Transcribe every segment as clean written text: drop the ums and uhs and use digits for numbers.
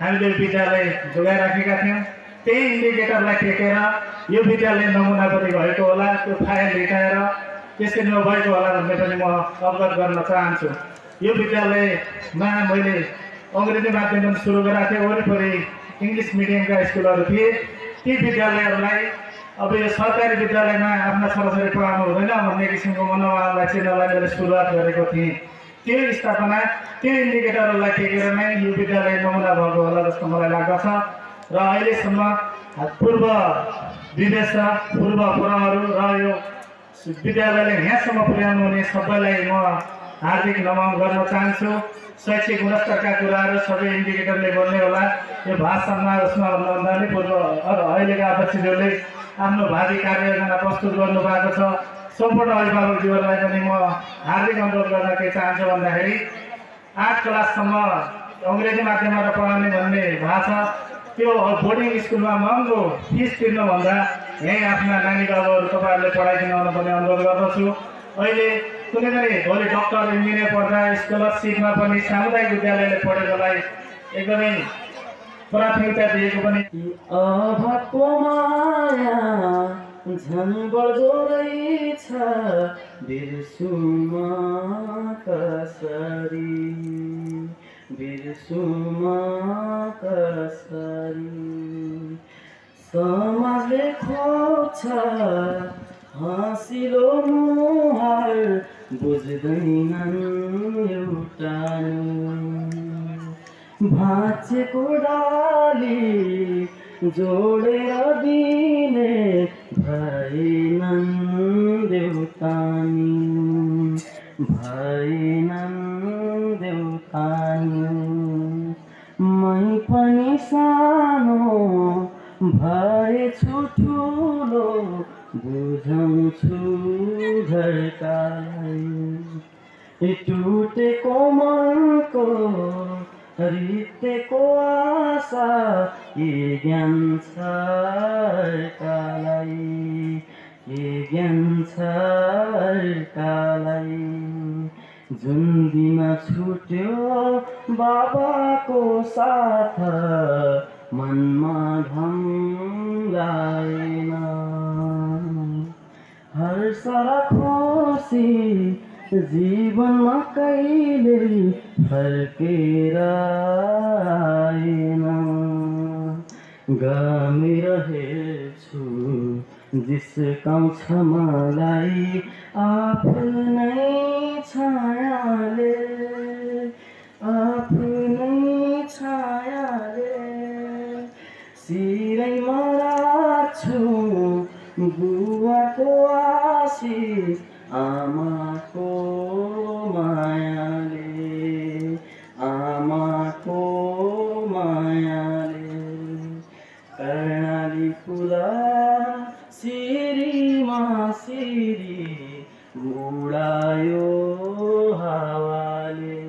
हामीले विद्यालय जोगाइराखेका थियौँ। त्यही इन्डिकेटरलाई टेकेर यो विद्यालय नमुना पनि भएको होला, त्यो फाइल हिटाएर त्यसरी नभएको होला भन्ने पनि म अवगत गर्न चाहन्छु। यो विद्यालयमा मैले अङ्ग्रेजी माध्यमबाट सुरु गरेको थिएँ। वरिपरि इङ्ग्लिस मिडियमका स्कुलहरू थिए। ती विद्यालयहरूलाई अब यो सरकारी विद्यालयमा आफ्ना छोराछोरी पढाउनु हुँदैन भन्ने किसिमको मनोभावलाई चिन्हलाई मैले सुरुवात गरेको थिएँ। त्यो स्थापना त्यो इन्डिकेटरहरूलाई टेकेर नै यो विद्यालय नमुना भएको होला जस्तो मलाई लाग्दछ। र अहिलेसम्म पूर्व विदेश र पूर्व पुराणहरू र यो विद्यालयले यहाँसम्म पुर्याउनु हुने सबैलाई म हार्दिक नमन गर्न चाहन्छु। शैक्षिक गुणस्तरका कुराहरू सबै इन्डिकेटरले बोल्ने होला। यो भाषामा उसमा भन्नुभन्दा पनि पूर्व अहिलेका अध्यक्षज्यूले आफ्नो भावी कार्ययोजना प्रस्तुत गर्नुभएको छ। सम्पूर्ण अभिभावकज्यूहरूलाई पनि म हार्दिक अनुरोध गर्न के चाहन्छु भन्दाखेरि 8 क्लाससम्म अङ्ग्रेजी माध्यमबाट पढाउने भन्ने भएको छ। त्यो बोर्डिङ स्कुलमा महँगो फिस तिर्नुभन्दा यहीँ आफ्ना नानीका अबहरू तपाईँहरूले पढाइदिनु पर्ने अनुरोध गर्दछु। अहिले कुनै पनि भोलि डक्टर इन्जिनियर पढ्दा स्कलरसिपमा पनि सामुदायिक विद्यालयले पढेकोलाई एकदमै प्राथमिकता दिएको पनि अभावको माया झन् बढ्दो रहेछ बिर्सुमा कसरी समाजले खोज्छ हाँसिलो मुहार बुझ्दैनन् एउटा भाँचेको डाली जोडेर दिने भएनन् देउतानी मै पनि सानो भएछु ठुलो बुझाउँछु घरकालाई टुटेको मनको रित्तेको आशा के ज्ञान छर्कालाई जुन दिन छुट्यो बाबाको साथ मनमा ढङ्गाएन हर्ष र खुसी जीवनमा कहिले फर्केर आएन गामिरहेछु जिस्काउँछ मलाई आफ्नै छायाले सिरैमा राख्छु बुवाको आशिष आमाको मायाले कर्णाली फुला सिरीमा सिरी उडायो हावाले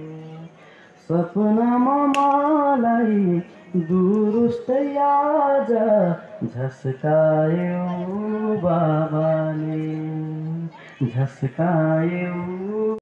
सपनामा मलाई दुरुस्तै आज झस्कायो बाबाले झस्कायो।